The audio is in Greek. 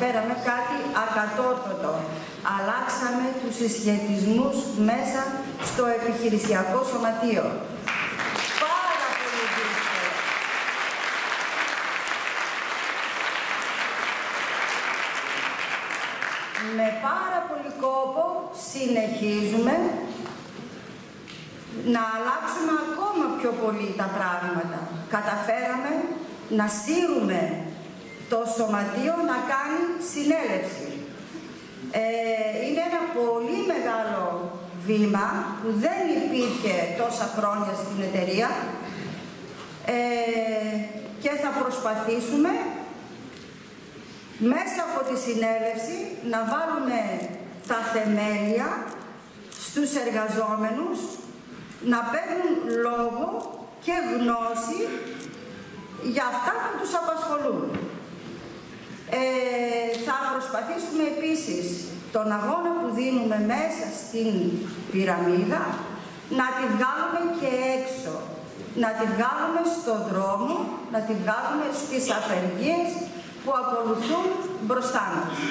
καταφέραμε κάτι ακατόρθωτο. Αλλάξαμε τους συσχετισμούς μέσα στο επιχειρησιακό σωματείο. Πάρα πολύ δύσκολο. Με πάρα πολύ κόπο συνεχίζουμε να αλλάξουμε ακόμα πιο πολύ τα πράγματα. Καταφέραμε να σύρουμε το σωματείο να κάνει συνέλευση. Είναι ένα πολύ μεγάλο βήμα που δεν υπήρχε τόσα χρόνια στην εταιρεία και θα προσπαθήσουμε μέσα από τη συνέλευση να βάλουμε τα θεμέλια στους εργαζόμενους να παίρνουν λόγο και γνώση για αυτά που τους απασχολούν. Θα προσπαθήσουμε επίσης τον αγώνα που δίνουμε μέσα στην πυραμίδα να τη βγάλουμε και έξω, να τη βγάλουμε στον δρόμο, να τη βγάλουμε στις απεργίες που ακολουθούν μπροστά μας.